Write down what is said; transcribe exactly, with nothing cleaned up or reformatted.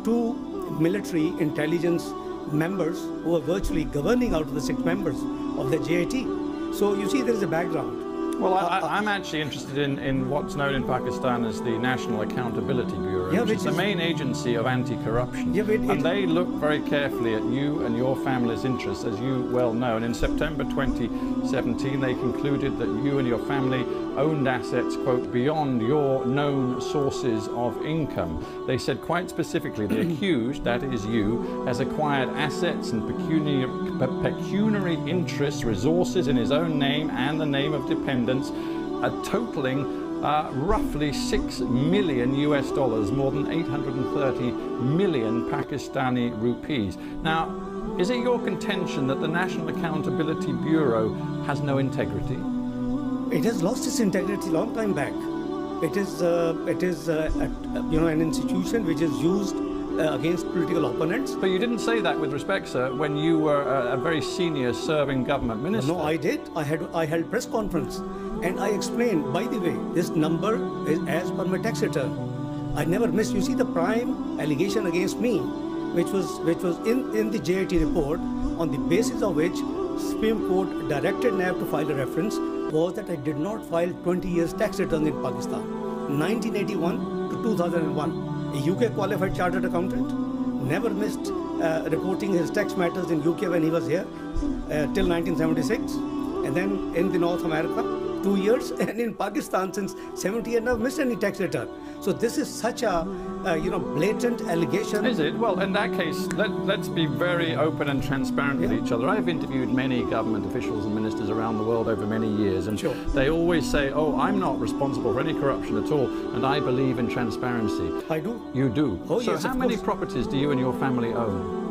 two military intelligence members who are virtually governing out of the six members of the J I T. So you see, there is a background. Well, I, I, I'm actually interested in, in what's known in Pakistan as the National Accountability Bureau, yeah, which, which is the main agency of anti-corruption. Yeah, it, and it, they look very carefully at you and your family's interests, as you well know. And in September twenty seventeen, they concluded that you and your family owned assets, quote, beyond your known sources of income. They said quite specifically, the accused, that is you, has acquired assets and pecuniary, pecuniary interests, resources in his own name and the name of dependents, uh, totaling uh, roughly six million U S dollars, more than eight hundred thirty million Pakistani rupees. Now, is it your contention that the National Accountability Bureau has no integrity? It has lost its integrity long time back. It is, uh, it is, uh, a, you know, an institution which is used uh, against political opponents. But you didn't say that with respect, sir, when you were a, a very senior serving government minister. No, I did. I had, I held press conference, and I explained. By the way, this number is as per my tax return. I never missed. You see, the prime allegation against me, which was, which was in in the J I T report, on the basis of which Supreme Court directed N A B to file a reference, was that I did not file twenty years tax returns in Pakistan, nineteen eighty-one to two thousand one. A U K qualified chartered accountant, never missed uh, reporting his tax matters in U K when he was here uh, till nineteen seventy-six, and then in the North America, two years, and in Pakistan since seventy, and never missed any tax return. So this is such a, uh, you know, blatant allegation. Is it? Well, in that case, let, let's be very open and transparent yeah. with each other. I've interviewed many government officials and ministers around the world over many years, and sure. they always say, oh, I'm not responsible for any corruption at all, and I believe in transparency. I do. You do? Oh, so yes, how of many course. properties do you and your family own?